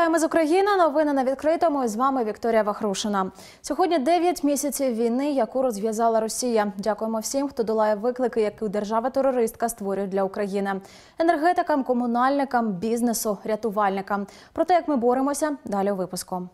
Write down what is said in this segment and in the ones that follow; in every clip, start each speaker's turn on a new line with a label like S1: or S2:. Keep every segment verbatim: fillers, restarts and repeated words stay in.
S1: Вітаємо з України. Новини на відкритому. І з вами Вікторія Вахрушина. Сьогодні дев'ять місяців війни, яку розв'язала Росія. Дякуємо всім, хто долає виклики, які держава-терористка створює для України. Енергетикам, комунальникам, бізнесу, рятувальникам. Про те, як ми боремося, далі у випуску.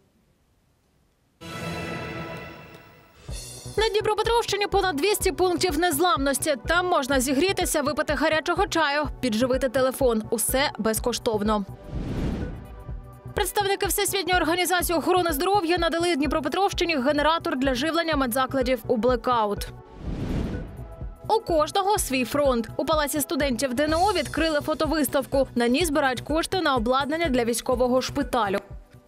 S1: На Дніпропетровщині понад двісті пунктів незламності. Там можна зігрітися, випити гарячого чаю, підживити телефон. Усе безкоштовно. Представники Всесвітньої організації охорони здоров'я надали Дніпропетровщині генератор для живлення медзакладів у блекаут. У кожного свій фронт. У Палаці студентів ДНО відкрили фотовиставку. На ній збирають кошти на обладнання для військового шпиталю.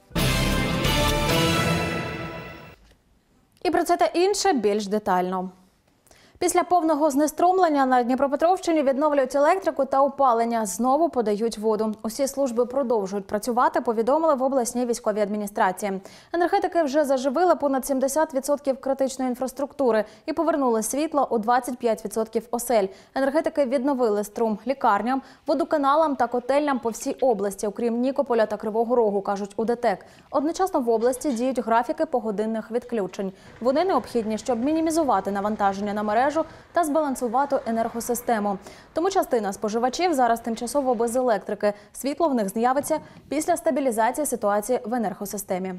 S1: І про це та інше більш детально. Після повного знеструмлення на Дніпропетровщині відновлюють електрику та опалення. Знову подають воду. Усі служби продовжують працювати, повідомили в обласній військовій адміністрації. Енергетики вже заживили понад сімдесят відсотків критичної інфраструктури і повернули світло у двадцять п'ять відсотків осель. Енергетики відновили струм лікарням, водоканалам та котельням по всій області, окрім Нікополя та Кривого Рогу, кажуть у ДТЕК. Одночасно в області діють графіки погодинних відключень. Вони необхідні, щоб мінімізувати навантаження на мережу та збалансувати енергосистему. Тому частина споживачів зараз тимчасово без електрики. Світло в них з'явиться після стабілізації ситуації в енергосистемі.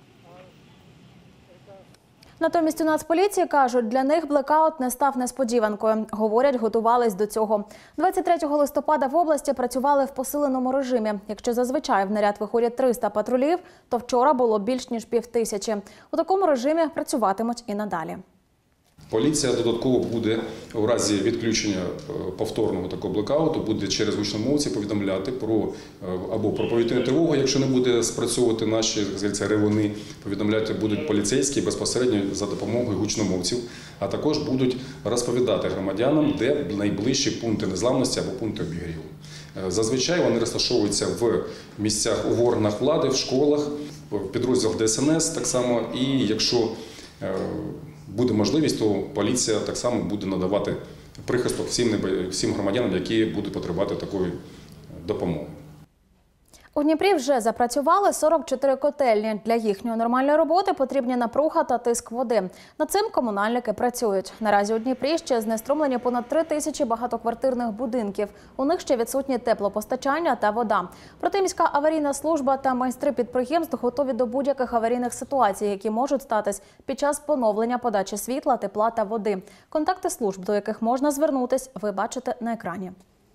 S1: Натомість у Нацполіції кажуть, для них блекаут не став несподіванкою. Говорять, готувались до цього. двадцять третього листопада в області працювали в посиленому режимі. Якщо зазвичай в наряд виходять триста патрулів, то вчора було більш ніж півтисячі. У такому режимі працюватимуть і надалі.
S2: Поліція додатково буде у разі відключення повторного такого блекауту, буде через гучномовці повідомляти про або про повітряну тривогу, якщо не буде спрацьовувати наші ревуни, повідомляти будуть поліцейські безпосередньо за допомогою гучномовців, а також будуть розповідати громадянам, де найближчі пункти незламності або пункти обігріву. Зазвичай вони розташовуються в місцях у органах влади, в школах, в підрозділах Де Ес Ен Ес так само, і якщо буде можливість, то поліція так само буде надавати прихисток всім, всім громадянам, які будуть потребувати такої допомоги.
S1: У Дніпрі вже запрацювали сорок чотири котельні. Для їхньої нормальної роботи потрібні напруга та тиск води. Над цим комунальники працюють. Наразі у Дніпрі ще знеструмлені понад три тисячі багатоквартирних будинків. У них ще відсутні теплопостачання та вода. Проте міська аварійна служба та майстри підприємств готові до будь-яких аварійних ситуацій, які можуть статись під час поновлення подачі світла, тепла та води. Контакти служб, до яких можна звернутись, ви бачите на екрані.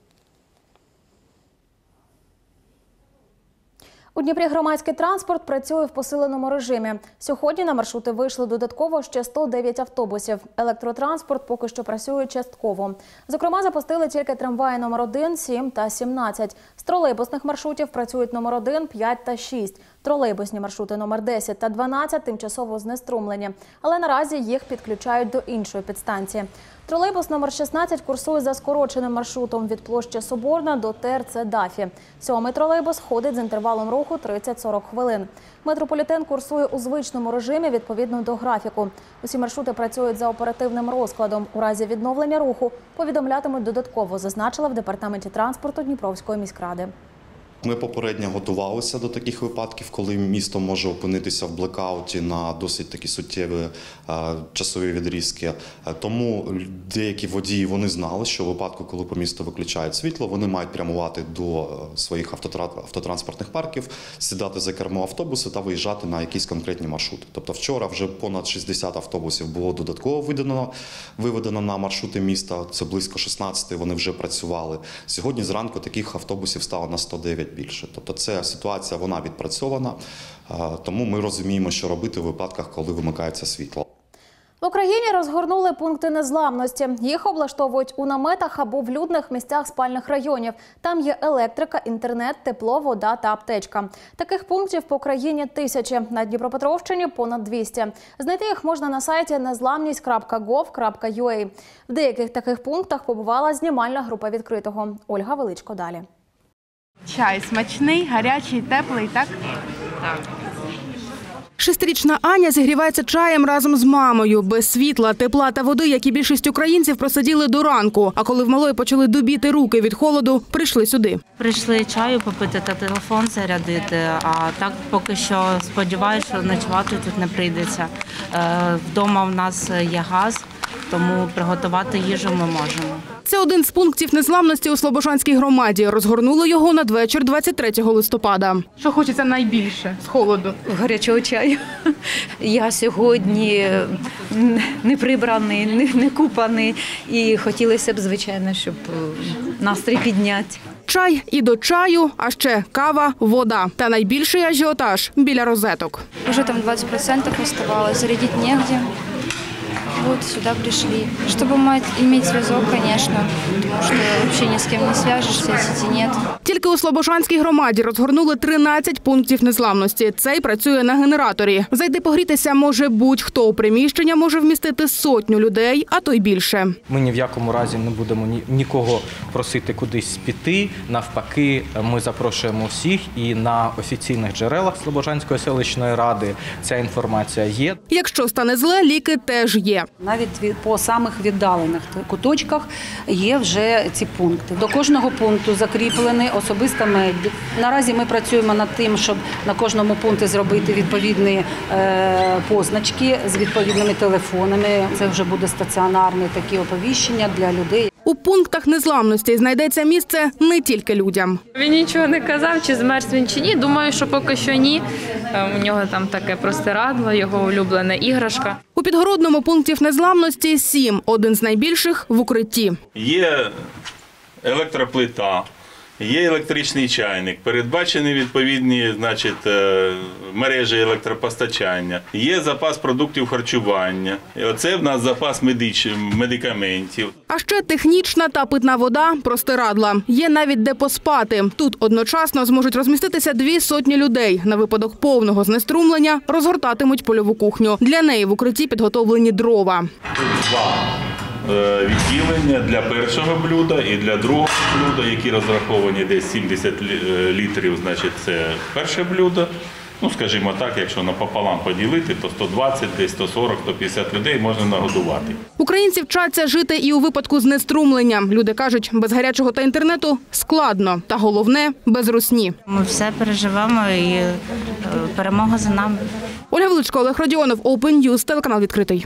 S1: У Дніпрі громадський транспорт працює в посиленому режимі. Сьогодні на маршрути вийшли додатково ще сто дев'ять автобусів. Електротранспорт поки що працює частково. Зокрема, запустили тільки трамваї номер один, сім та сімнадцять. З тролейбусних маршрутів працюють номер один, п'ять та шість. Тролейбусні маршрути номер десять та дванадцять тимчасово знеструмлені. Але наразі їх підключають до іншої підстанції. Тролейбус номер шістнадцять курсує за скороченим маршрутом від площі Соборна до Те Ер Це Дафі. Сьомий тролейбус ходить з інтервалом руху тридцять-сорок хвилин. Метрополітен курсує у звичному режимі відповідно до графіку. Усі маршрути працюють за оперативним розкладом. У разі відновлення руху повідомлятимуть додатково, зазначила в департаменті транспорту Дніпровської міськради.
S3: Ми попередньо готувалися до таких випадків, коли місто може опинитися в блекауті на досить такі суттєві е, часові відрізки. Тому деякі водії вони знали, що в випадку, коли по місту виключають світло, вони мають прямувати до своїх автотранспортних парків, сідати за кермо автобусу та виїжджати на якісь конкретні маршрути. Тобто вчора вже понад шістдесят автобусів було додатково виведено, виведено на маршрути міста, це близько шістнадцяти, вони вже працювали. Сьогодні зранку таких автобусів стало на сто дев'ять більше. Тобто ця ситуація, вона відпрацьована, тому ми розуміємо, що робити в випадках, коли вимикається світло.
S1: В Україні розгорнули пункти незламності. Їх облаштовують у наметах або в людних місцях спальних районів. Там є електрика, інтернет, тепло, вода та аптечка. Таких пунктів по країні тисячі. На Дніпропетровщині понад двісті. Знайти їх можна на сайті незламність крапка гов крапка ю а. В деяких таких пунктах побувала знімальна група відкритого. Ольга Величко далі.
S4: Чай смачний, гарячий, теплий, так?
S5: Так.
S4: Шестирічна Аня зігрівається чаєм разом з мамою. Без світла, тепла та води, як і більшість українців, просиділи до ранку. А коли в малої почали дубіти руки від холоду, прийшли сюди.
S5: Прийшли чаю попити та телефон зарядити, а так поки що сподіваюся, що ночувати тут не прийдеться. Е, Вдома в нас є газ, тому приготувати їжу ми можемо.
S4: Це один з пунктів незламності у Слобожанській громаді. Розгорнули його надвечір двадцять третього листопада. Що хочеться найбільше з холоду?
S6: Гарячого чаю. Я сьогодні не прибраний, не купаний. І хотілося б, звичайно, щоб настрій підняти.
S4: Чай і до чаю, а ще кава, вода. Та найбільший ажіотаж – біля розеток.
S7: Уже там двадцать процентов оставалось, зарядить негде. Вот сюда пришли. Чтобы мать, иметь связок, конечно, потому что вообще ни с кем не свяжешься, сети нет.
S4: Тільки у Слобожанській громаді розгорнули тринадцять пунктів незламності. Цей працює на генераторі. Зайти погрітися може будь-хто. У приміщення може вмістити сотню людей, а то й більше.
S8: Ми ні в якому разі не будемо ні, нікого просити кудись піти. Навпаки, ми запрошуємо всіх, і на офіційних джерелах Слобожанської селищної ради ця інформація є.
S4: Якщо стане зле, ліки теж є.
S9: Навіть по самих віддалених куточках є вже ці пункти. До кожного пункту закріплений особисто медик. Наразі ми працюємо над тим, щоб на кожному пункті зробити відповідні е, позначки з відповідними телефонами. Це вже буде стаціонарне такі оповіщення для людей.
S4: У пунктах незламності знайдеться місце не тільки людям.
S10: Він нічого не казав, чи змерз він, чи ні. Думаю, що поки що ні. У нього там таке простирадло, його улюблена іграшка.
S4: У Підгородному пунктів незламності сім. Один з найбільших – в укритті.
S11: Є електроплита, є електричний чайник, передбачені відповідні, значить, мережі електропостачання, є запас продуктів харчування. І оце в нас запас медич... медикаментів.
S4: А ще технічна та питна вода, простирадла. Є навіть де поспати. Тут одночасно зможуть розміститися дві сотні людей. На випадок повного знеструмлення розгортатимуть польову кухню. Для неї в укритті підготовлені дрова.
S11: Тут два відділення для першого блюда і для другого блюда, які розраховані десь сімдесят літрів, значить це перше блюдо. Ну, скажімо так, якщо напополам поділити, то сто двадцять, десь сто сорок, сто п'ятдесят людей можна нагодувати.
S4: Українці вчаться жити і у випадку знеструмлення. Люди кажуть, без гарячого та інтернету складно. Та головне – без русні.
S5: Ми все переживемо і перемога за нами.
S4: Ольга Величко, Олег Родіонов, Open News, телеканал «Відкритий».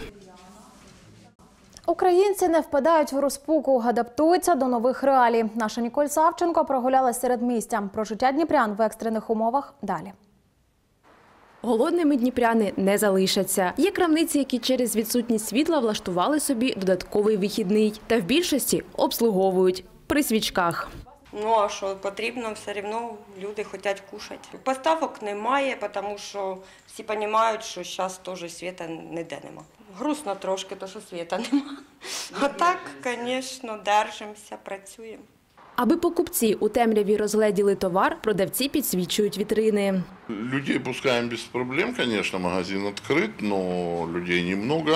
S1: Українці не впадають в розпуку, адаптуються до нових реалій. Наша Ніколь Савченко прогулялась серед містя. Про життя дніпрян в екстрених умовах далі.
S12: Голодними дніпряни не залишаться. Є крамниці, які через відсутність світла влаштували собі додатковий вихідний. Та в більшості обслуговують при свічках.
S13: Ну, а що потрібно, все одно люди хочуть кушати. Поставок немає, тому що всі розуміють, що зараз теж світа ніде нема. Грустно трошки, тому що світа нема. А так, звісно, держимося, працюємо.
S12: Аби покупці у темряві розгледіли товар, продавці підсвічують вітрини.
S14: Людей пускаем без проблем, конечно, магазин открыт, но людей немного.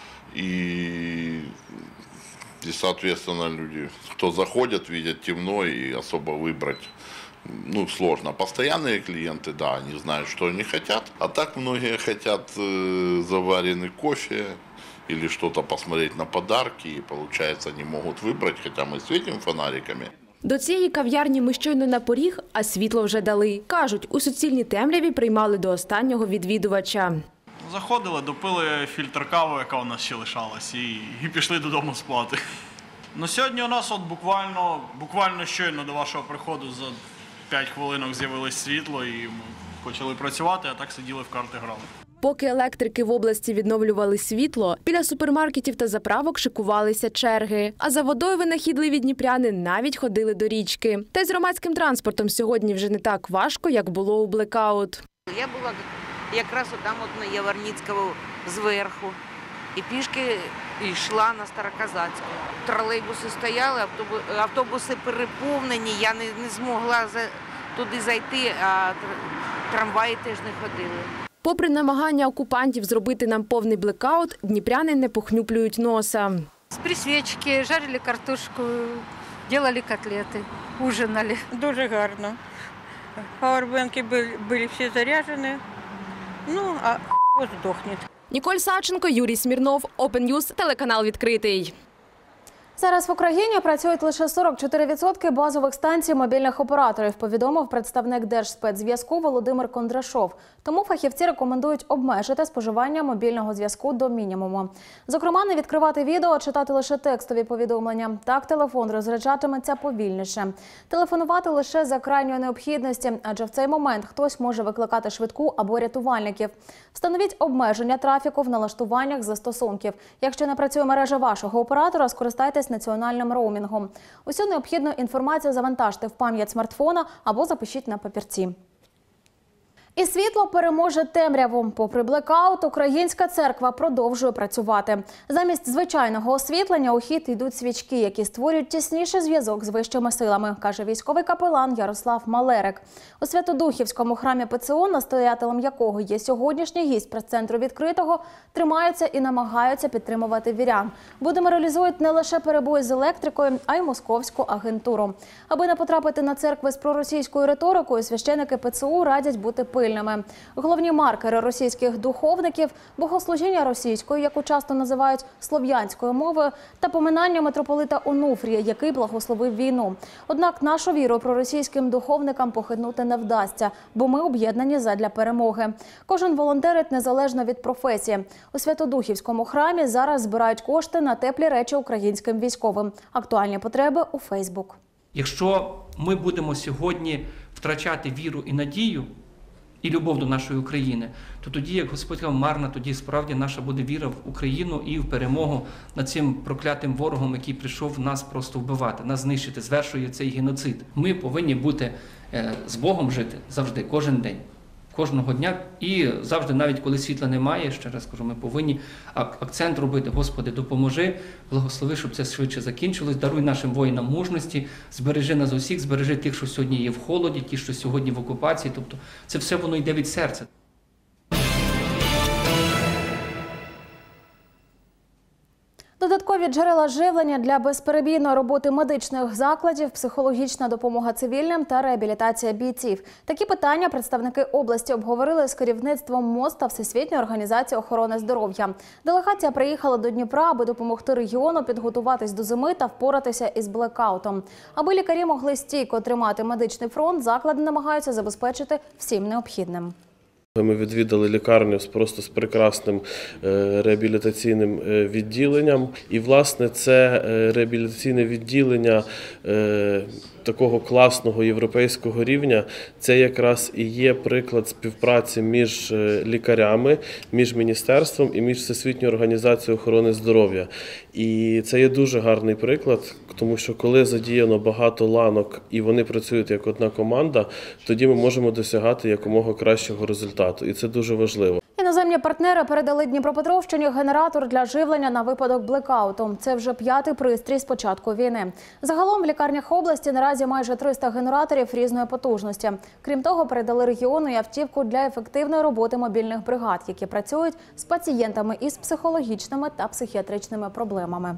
S14: И, и соответственно, люди, кто заходят, видят темно и особо выбрать ну, сложно. Постоянные клиенты, да, они знают, что они хотят. А так многие хотят э, заваренный кофе или что-то посмотреть на подарки. И получается, не могут выбрать, хотя мы светим фонариками.
S12: До цієї кав'ярні ми щойно на поріг, а світло вже дали. Кажуть, у суцільній темряві приймали до останнього відвідувача.
S15: Заходили, допили фільтр кави, яка у нас ще лишалась, і, і пішли додому спати. Ну, сьогодні у нас от буквально, буквально щойно до вашого приходу за п'ять хвилинок з'явилось світло, і ми почали працювати, а так сиділи в карти грали.
S12: Поки електрики в області відновлювали світло, біля супермаркетів та заправок шикувалися черги. А за водою винахідливі дніпряни навіть ходили до річки. Та й з громадським транспортом сьогодні вже не так важко, як було у блекаут.
S16: Я була якраз там от на Яворницького зверху. І пішки йшла на Староказацьку. Тролейбуси стояли, автобуси переповнені, я не, не змогла за, туди зайти, а трамваї теж не ходили.
S12: Попри намагання окупантів зробити нам повний блекаут, дніпряни не похнюплюють носа.
S17: З присвічки, жарили картошку, робили котлети, ужинали.
S18: Дуже гарно. Пауербанки були, були всі заряджені,
S16: Ну, а х**ь здохне.
S12: Ніколь Савченко, Юрій Смірнов, Open News, телеканал «Відкритий».
S1: Зараз в Україні працюють лише сорок чотири відсотки базових станцій мобільних операторів, повідомив представник Держспецзв'язку Володимир Кондрашов. Тому фахівці рекомендують обмежити споживання мобільного зв'язку до мінімуму. Зокрема, не відкривати відео, а читати лише текстові повідомлення. Так телефон розряджатиметься повільніше. Телефонувати лише за крайньої необхідності, адже в цей момент хтось може викликати швидку або рятувальників. Встановіть обмеження трафіку в налаштуваннях застосунків. Якщо не працює мережа вашого оператора, скористайтесь національним роумінгом. Усю необхідну інформацію завантажте в пам'ять смартфона або запишіть на папірці. І світло переможе темряву. Попри блекаут, Українська церква продовжує працювати. Замість звичайного освітлення у хід йдуть свічки, які створюють тісніший зв'язок з вищими силами, каже військовий капелан Ярослав Малерик. У Святодухівському храмі ПЦУ, настоятелем якого є сьогоднішній гість прес-центру «Відкритого», тримаються і намагаються підтримувати вірян. Бо деморалізують не лише перебої з електрикою, а й московську агентуру. Аби не потрапити на церкви з проросійською риторикою, священики ПЦУ радять бути пильними. Головні маркери російських духовників – богослужіння російською, яку часто називають слов'янською мовою, та поминання митрополита Онуфрія, який благословив війну. Однак нашу віру проросійським духовникам похитнути не вдасться, бо ми об'єднані задля перемоги. Кожен волонтерить незалежно від професії. У Святодухівському храмі зараз збирають кошти на теплі речі українським військовим. Актуальні потреби у Фейсбук.
S18: Якщо ми будемо сьогодні втрачати віру і надію, і любов до нашої України, то тоді, як Господь сказав, марна, тоді справді наша буде віра в Україну і в перемогу над цим проклятим ворогом, який прийшов нас просто вбивати, нас знищити, звершує цей геноцид. Ми повинні бути з Богом жити завжди, кожен день, кожного дня і завжди, навіть коли світла немає, ще раз кажу, ми повинні акцент робити: Господи, допоможи, благослови, щоб це швидше закінчилось, даруй нашим воїнам мужності, збережи нас усіх, збережи тих, що сьогодні є в холоді, ті, що сьогодні в окупації, тобто це все воно йде від серця.
S1: Додаткові джерела живлення для безперебійної роботи медичних закладів, психологічна допомога цивільним та реабілітація бійців. Такі питання представники області обговорили з керівництвом МОЗ та Всесвітньої організації охорони здоров'я. Делегація приїхала до Дніпра, аби допомогти регіону підготуватись до зими та впоратися із блекаутом. Аби лікарі могли стійко тримати медичний фронт, заклади намагаються забезпечити всім необхідним.
S19: Ми відвідали лікарню просто з прекрасним реабілітаційним відділенням. І, власне, це реабілітаційне відділення такого класного європейського рівня, це якраз і є приклад співпраці між лікарями, між міністерством і між Всесвітньою організацією охорони здоров'я. І це є дуже гарний приклад, тому що коли задіяно багато ланок і вони працюють як одна команда, тоді ми можемо досягати якомога кращого результату. І це дуже важливо.
S1: Іноземні партнери передали Дніпропетровщині генератор для живлення на випадок блекауту. Це вже п'ятий пристрій з початку війни. Загалом в лікарнях області наразі майже триста генераторів різної потужності. Крім того, передали регіону і автівку для ефективної роботи мобільних бригад, які працюють з пацієнтами із психологічними та психіатричними проблемами.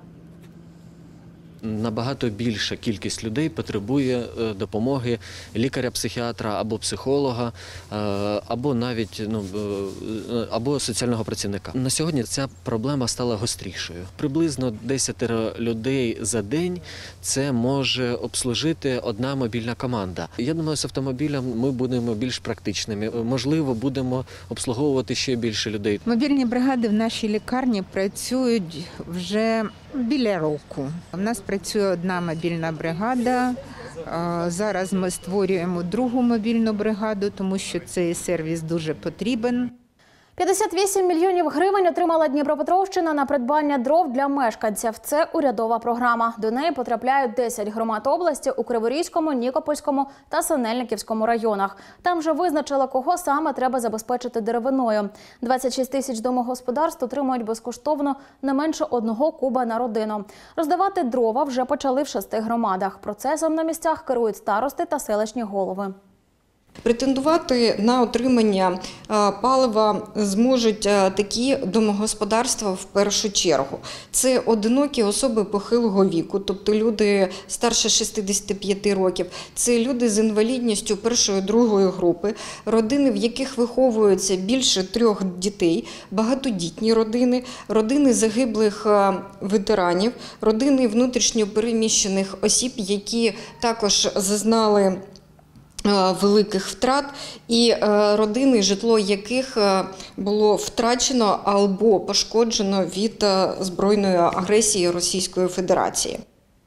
S20: Набагато більша кількість людей потребує допомоги лікаря-психіатра або психолога, або навіть ну, або соціального працівника. На сьогодні ця проблема стала гострішою. Приблизно десять людей за день це може обслужити одна мобільна команда. Я думаю, з автомобілем ми будемо більш практичними. Можливо, будемо обслуговувати ще більше людей.
S21: Мобільні бригади в нашій лікарні працюють вже біля року. У нас працює одна мобільна бригада. Зараз ми створюємо другу мобільну бригаду, тому що цей сервіс дуже потрібен.
S1: п'ятдесят вісім мільйонів гривень отримала Дніпропетровщина на придбання дров для мешканців. Це урядова програма. До неї потрапляють десять громад області у Криворізькому, Нікопольському та Синельниківському районах. Там вже визначили, кого саме треба забезпечити деревиною. двадцять шість тисяч домогосподарств отримують безкоштовно не менше одного куба на родину. Роздавати дрова вже почали в шести громадах. Процесом на місцях керують старости та селищні голови.
S2: Претендувати на отримання палива зможуть такі домогосподарства в першу чергу. Це одинокі особи похилого віку, тобто люди старше шістдесят п'ять років, це люди з інвалідністю першої, другої групи, родини, в яких виховуються більше трьох дітей, багатодітні родини, родини загиблих ветеранів, родини внутрішньо переміщених осіб, які також зазнали великих втрат, і родини, житло яких було втрачено або пошкоджено від збройної агресії Російської Федерації.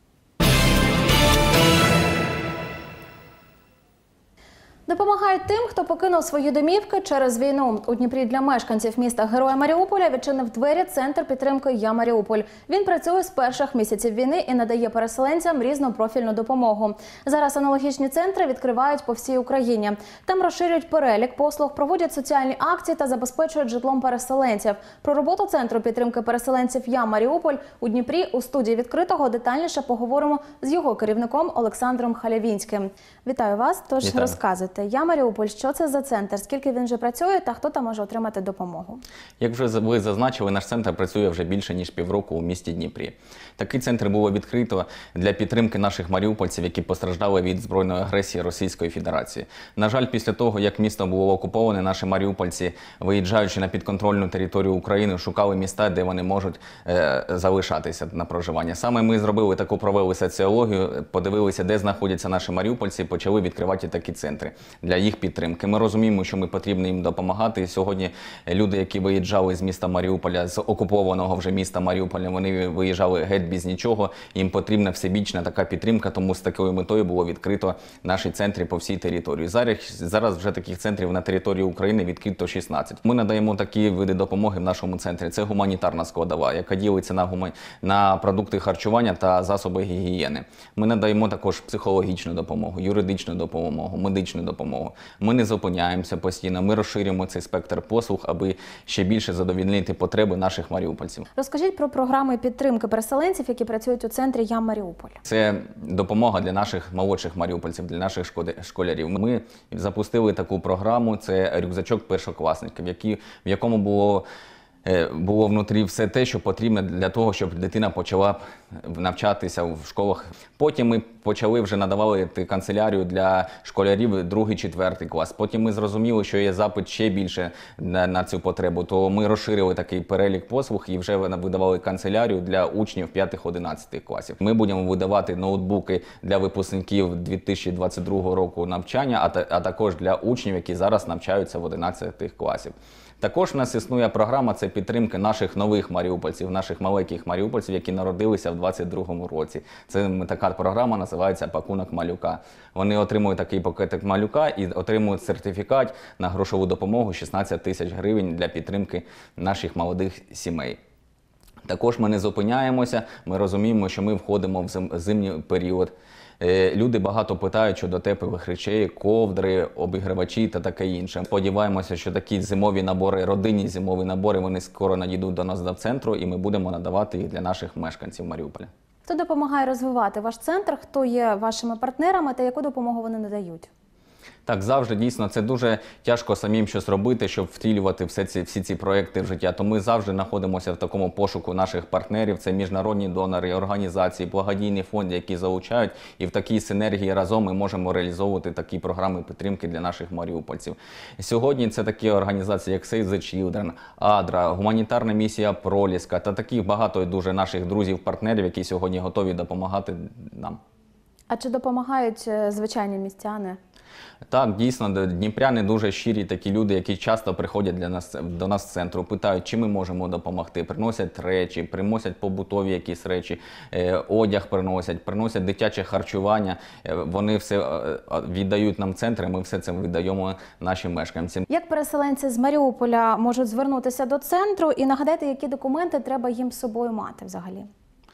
S1: Допомагають тим, хто покинув свої домівки через війну. У Дніпрі для мешканців міста Героя Маріуполя відчинив двері Центр підтримки «Я Маріуполь». Він працює з перших місяців війни і надає переселенцям різнопрофільну допомогу. Зараз аналогічні центри відкривають по всій Україні. Там розширюють перелік послуг, проводять соціальні акції та забезпечують житлом переселенців. Про роботу Центру підтримки переселенців «Я Маріуполь» у Дніпрі у студії «Відкритого» детальніше поговоримо з його керівником Олександром Халявінським. Вітаю вас, тож
S22: Вітаю.
S1: розказуйте. «Я Маріуполь», що це за центр, скільки він вже працює та хто там може отримати допомогу?
S22: Як вже ви зазначили, наш центр працює вже більше ніж півроку у місті Дніпрі. Такий центр було відкрито для підтримки наших маріупольців, які постраждали від збройної агресії Російської Федерації. На жаль, після того, як місто було окуповане, наші маріупольці, виїжджаючи на підконтрольну територію України, шукали міста, де вони можуть е, залишатися на проживання. Саме ми зробили таку, провели соціологію, подивилися, де знаходяться наші маріупольці, і почали відкривати такі центри для їх підтримки. Ми розуміємо, що ми потрібно їм допомагати. І сьогодні люди, які виїжджали з міста Маріуполя, з окупованого вже міста Маріуполя, вони виїжджали геть без нічого. Їм потрібна всебічна така підтримка, тому з такою метою було відкрито наші центри по всій території. Зараз, зараз вже таких центрів на території України відкрито шістнадцять. Ми надаємо такі види допомоги в нашому центрі. Це гуманітарна складова, яка ділиться на, гума... на продукти харчування та засоби гігієни. Ми надаємо також психологічну допомогу, юридичну допомогу, медичну допомогу. Ми не зупиняємося постійно, ми розширюємо цей спектр послуг, аби ще більше задовольнити потреби наших маріупольців.
S1: Розкажіть про програми підтримки переселенців, які працюють у центрі «Я Маріуполь».
S22: Це допомога для наших молодших маріупольців, для наших школярів. Ми запустили таку програму, це рюкзачок першокласників, в якому було було внутрі все те, що потрібно для того, щоб дитина почала навчатися в школах. Потім ми почали вже надавали канцелярію для школярів другий-четвертий клас. Потім ми зрозуміли, що є запит ще більше на, на цю потребу, то ми розширили такий перелік послуг і вже видавали канцелярію для учнів п'ятих-одинадцятих класів. Ми будемо видавати ноутбуки для випускників дві тисячі двадцять другого року навчання, а, та, а також для учнів, які зараз навчаються в одинадцятих класів. Також в нас існує програма, це підтримки наших нових маріупольців, наших маленьких маріупольців, які народилися в двадцять другому році. Це така програма називається «Пакунок малюка». Вони отримують такий пакетик малюка і отримують сертифікат на грошову допомогу шістнадцять тисяч гривень для підтримки наших молодих сімей. Також ми не зупиняємося, ми розуміємо, що ми входимо в зимній період. Люди багато питають щодо теплих речей, ковдри, обігрівачі та таке інше. Сподіваємося, що такі зимові набори, родинні зимові набори, вони скоро надійдуть до нас до центру і ми будемо надавати їх для наших мешканців Маріуполя.
S1: Хто допомагає розвивати ваш центр, хто є вашими партнерами та яку допомогу вони надають?
S22: Так, завжди, дійсно, це дуже тяжко самим щось робити, щоб втілювати всі ці, всі ці проекти в життя. То ми завжди знаходимося в такому пошуку наших партнерів. Це міжнародні донори, організації, благодійні фонди, які залучають. І в такій синергії разом ми можемо реалізовувати такі програми підтримки для наших маріупольців. Сьогодні це такі організації, як Save the Children, Адра, гуманітарна місія Проліска та таких багато дуже наших друзів-партнерів, які сьогодні готові допомагати нам.
S1: А чи допомагають звичайні містяни?
S22: Так, дійсно, дніпряни дуже щирі такі люди, які часто приходять для нас, до нас з центру, питають, чи ми можемо допомогти. Приносять речі, приносять побутові якісь речі, одяг приносять, приносять дитяче харчування. Вони все віддають нам центр, і ми все це віддаємо нашим мешканцям.
S1: Як переселенці з Маріуполя можуть звернутися до центру і нагадати, які документи треба їм з собою мати взагалі?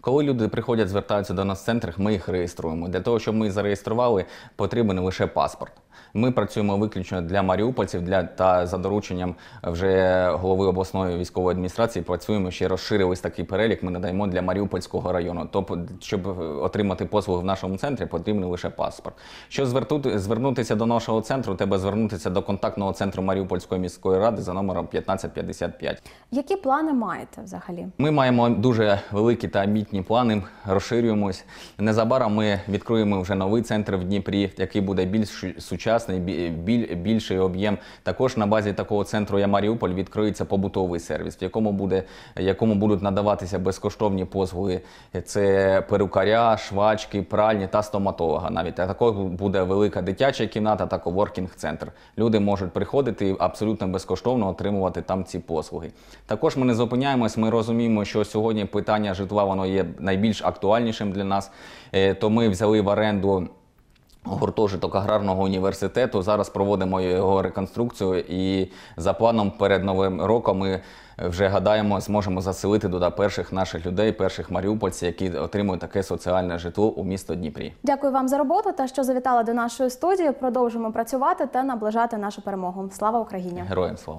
S22: Коли люди приходять, звертаються до нас в центр, ми їх реєструємо. Для того, щоб ми зареєстрували, потрібен лише паспорт. Ми працюємо виключно для маріупольців, для, та за дорученням вже голови обласної військової адміністрації працюємо, ще розширились такий перелік, ми надаємо для Маріупольського району. Тобто, щоб отримати послуги в нашому центрі, потрібен лише паспорт. Щоб звернутися до нашого центру, треба звернутися до контактного центру Маріупольської міської ради за номером п'ятнадцять п'ятдесят п'ять.
S1: Які плани маєте взагалі?
S22: Ми маємо дуже великі та амбітні плани, розширюємось. Незабаром ми відкриємо вже новий центр в Дніпрі, який буде більш сучасний, більший об'єм. Також на базі такого центру «Я Маріуполь» відкриється побутовий сервіс, в якому, буде, якому будуть надаватися безкоштовні послуги. Це перукаря, швачки, пральні та стоматолога навіть. А також буде велика дитяча кімната та коворкінг-центр. Люди можуть приходити і абсолютно безкоштовно отримувати там ці послуги. Також ми не зупиняємось, ми розуміємо, що сьогодні питання житла воно є найбільш актуальнішим для нас, то ми взяли в оренду гуртожиток аграрного університету, зараз проводимо його реконструкцію і за планом перед Новим роком ми вже гадаємо, зможемо заселити туди перших наших людей, перших маріупольців, які отримують таке соціальне житло у місто Дніпрі.
S1: Дякую вам за роботу та що завітали до нашої студії. Продовжимо працювати та наближати нашу перемогу. Слава Україні!
S22: Героям слава!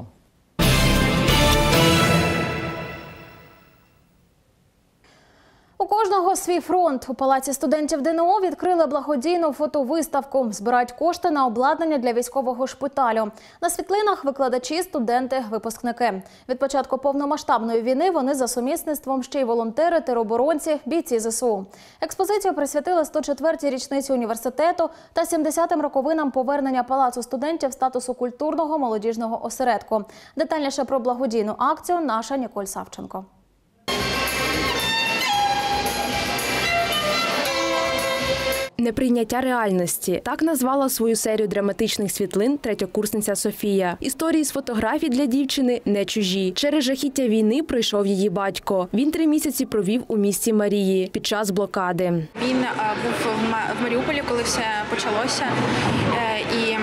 S1: У кожного свій фронт. У Палаці студентів ДНУ відкрили благодійну фотовиставку. Збирають кошти на обладнання для військового шпиталю. На світлинах викладачі, студенти, випускники. Від початку повномасштабної війни вони за сумісництвом ще й волонтери, тероборонці, бійці ЗСУ. Експозицію присвятили сто четвертій річниці університету та сімдесятим роковинам повернення Палацу студентів статусу культурного молодіжного осередку. Детальніше про благодійну акцію наша Ніколь Савченко.
S12: Неприйняття реальності – так назвала свою серію драматичних світлин третьокурсниця Софія. Історії з фотографій для дівчини не чужі. Через жахіття війни пройшов її батько. Він три місяці провів у місті Марії під час блокади.
S3: Він був в Маріуполі, коли все почалося, і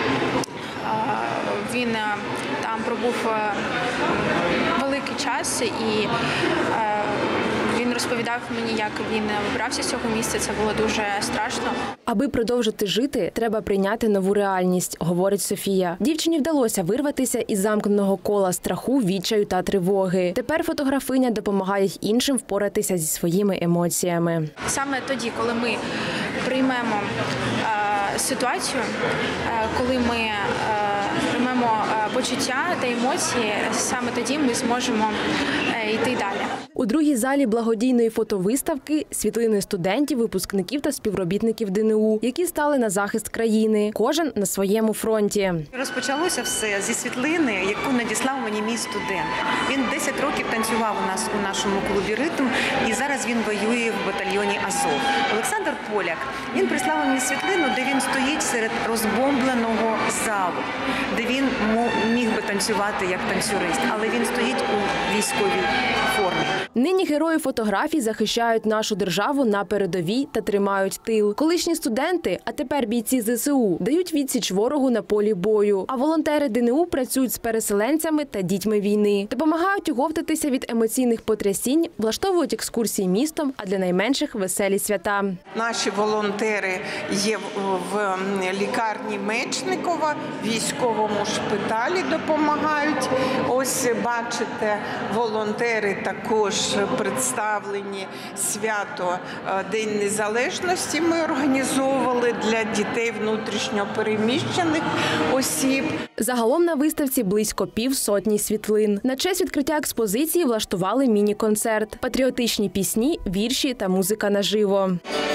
S3: він там пробув великий час, і він розповідав мені, як він вибрався з цього місця. Це було дуже страшно.
S12: Аби продовжити жити, треба прийняти нову реальність, говорить Софія. Дівчині вдалося вирватися із замкненого кола страху, відчаю та тривоги. Тепер фотографиня допомагає іншим впоратися зі своїми емоціями.
S3: Саме тоді, коли ми приймемо е, ситуацію, е, коли ми е, приймемо е, почуття та емоції, саме тоді ми зможемо е, йти далі.
S12: У другій залі благодійної фотовиставки світлини студентів, випускників та співробітників ДНУ, які стали на захист країни, кожен на своєму фронті.
S6: Розпочалося все зі світлини, яку надіслав мені мій студент. Він десять років танцював у нас у нашому клубі «Ритм», і зараз він воює в батальйоні «Азов». Олександр Поляк, він прислав мені світлину, де він стоїть серед розбомбленого залу, де він міг би танцювати як танцюрист, але він стоїть у військовій формі.
S12: Нині герої фотографій захищають нашу державу на передовій та тримають тил. Колишні студенти, а тепер бійці ЗСУ, дають відсіч ворогу на полі бою. А волонтери ДНУ працюють з переселенцями та дітьми війни. Допомагають оговтатися від емоційних потрясінь, влаштовують екскурсії містом, а для найменших – веселі свята.
S23: Наші волонтери є в лікарні Мечникова, військовому шпиталі допомагають. Ось бачите, волонтери також представлені свято День Незалежності. Ми організовували для дітей внутрішньо переміщених осіб.
S12: Загалом на виставці близько півсотні світлин. На честь відкриття експозиції влаштували міні-концерт, патріотичні пісні, вірші та музика наживо.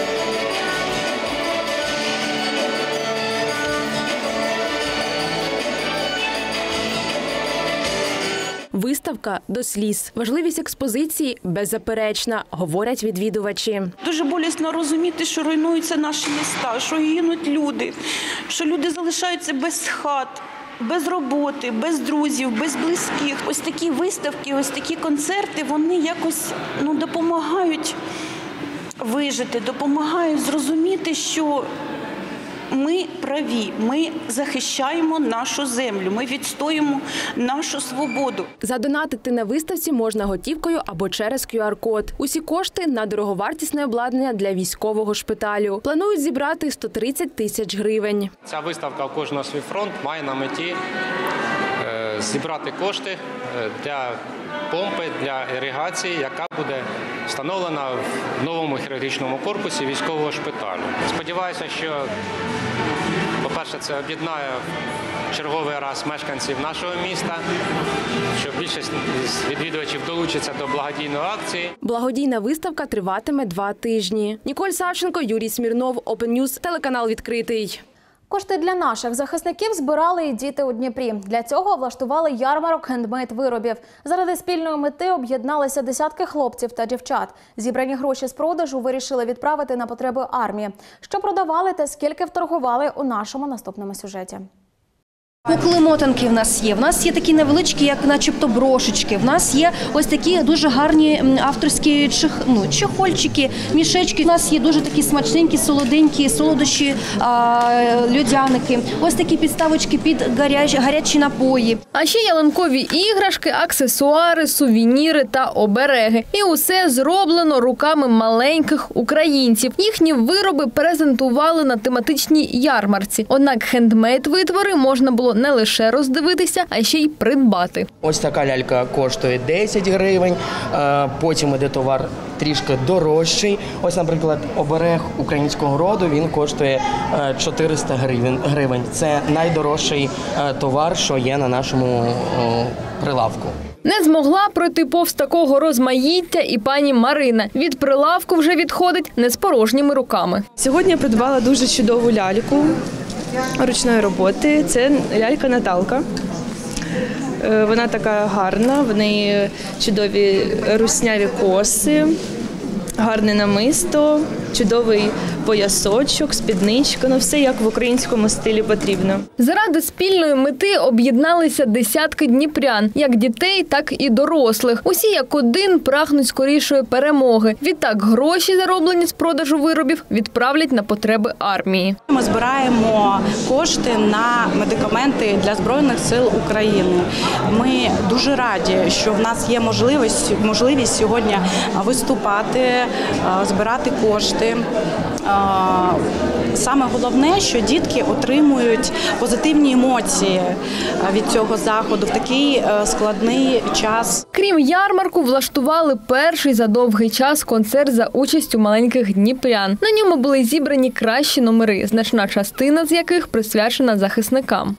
S12: Виставка до сліз. Важливість експозиції беззаперечна, говорять відвідувачі.
S24: Дуже болісно розуміти, що руйнуються наші міста, що гинуть люди, що люди залишаються без хат, без роботи, без друзів, без близьких. Ось такі виставки, ось такі концерти, вони якось ну, допомагають вижити, допомагають зрозуміти, що ми праві, ми захищаємо нашу землю, ми відстоюємо нашу свободу.
S12: Задонатити на виставці можна готівкою або через ку ар код. Усі кошти на дороговартісне обладнання для військового шпиталю. Планують зібрати сто тридцять тисяч гривень.
S7: Ця виставка «У кожного свій фронт» має на меті е, зібрати кошти для помпи, для іригації, яка буде встановлена в новому хірургічному корпусі військового шпиталю. Сподіваюся, що, по-перше, це об'єднає черговий раз мешканців нашого міста, що більшість відвідувачів долучиться до благодійної акції.
S12: Благодійна виставка триватиме два тижні. Ніколь Савченко, Юрій Смірнов, Open News, телеканал «Відкритий».
S1: Кошти для наших захисників збирали і діти у Дніпрі. Для цього влаштували ярмарок хендмейд-виробів. Заради спільної мети об'єдналися десятки хлопців та дівчат. Зібрані гроші з продажу вирішили відправити на потреби армії. Що продавали та скільки вторгували у нашому наступному сюжеті.
S8: Кукли-мотанки в нас є. В нас є такі невеличкі, як начебто брошечки. В нас є ось такі дуже гарні авторські чих, ну, чехольчики, мішечки. У нас є дуже такі смачненькі, солоденькі солодощі, а, льодяники. Ось такі підставочки під гарячі, гарячі напої.
S9: А ще ялинкові іграшки, аксесуари, сувеніри та обереги. І усе зроблено руками маленьких українців. Їхні вироби презентували на тематичній ярмарці. Однак хендмейд-витвори можна було не лише роздивитися, а ще й придбати.
S10: Ось така лялька коштує десять гривень, потім іде товар трішки дорожчий. Ось, наприклад, оберег українського роду, він коштує чотириста гривень. Це найдорожчий товар, що є на нашому прилавку.
S9: Не змогла пройти повз такого розмаїття і пані Марина. Від прилавку вже відходить не з порожніми руками.
S25: Сьогодні я придбала дуже чудову ляльку ручної роботи. Це лялька Наталка. Вона така гарна, в неї чудові русняві коси, гарне намисто, чудовий поясочок, спідничка, ну все як в українському стилі потрібно.
S9: Заради спільної мети об'єдналися десятки дніпрян, як дітей, так і дорослих. Усі як один прагнуть скорішої перемоги. Відтак гроші, зароблені з продажу виробів, відправлять на потреби армії.
S26: Ми збираємо кошти на медикаменти для Збройних сил України. Ми дуже раді, що в нас є можливість, можливість сьогодні виступати, збирати кошти. Саме головне, що дітки отримують позитивні емоції від цього заходу в такий складний час.
S9: Крім ярмарку, влаштували перший за довгий час концерт за участю маленьких дніпрян. На ньому були зібрані кращі номери, значна частина з яких присвячена захисникам.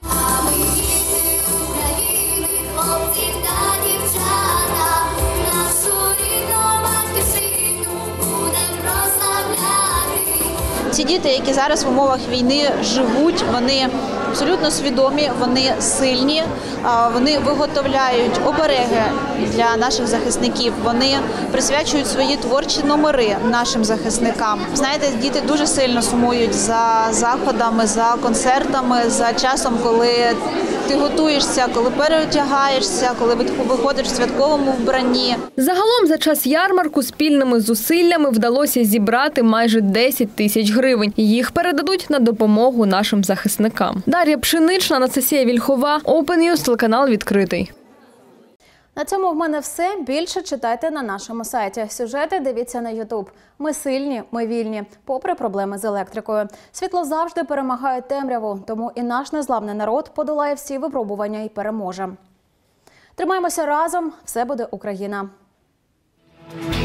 S27: Ці діти, які зараз в умовах війни живуть, вони абсолютно свідомі, вони сильні, вони виготовляють обереги для наших захисників, вони присвячують свої творчі номери нашим захисникам. Знаєте, діти дуже сильно сумують за заходами, за концертами, за часом, коли ти готуєшся, коли переодягаєшся, коли виходиш в святковому вбранні.
S9: Загалом за час ярмарку спільними зусиллями вдалося зібрати майже десять тисяч гривень. Їх передадуть на допомогу нашим захисникам. Дар'я Пшенична, Анастасія Вільхова, Open News, телеканал «Відкритий».
S1: На цьому в мене все. Більше читайте на нашому сайті. Сюжети дивіться на ютуб. Ми сильні, ми вільні, попри проблеми з електрикою. Світло завжди перемагає темряву, тому і наш незламний народ подолає всі випробування і переможе. Тримаємося разом, все буде Україна.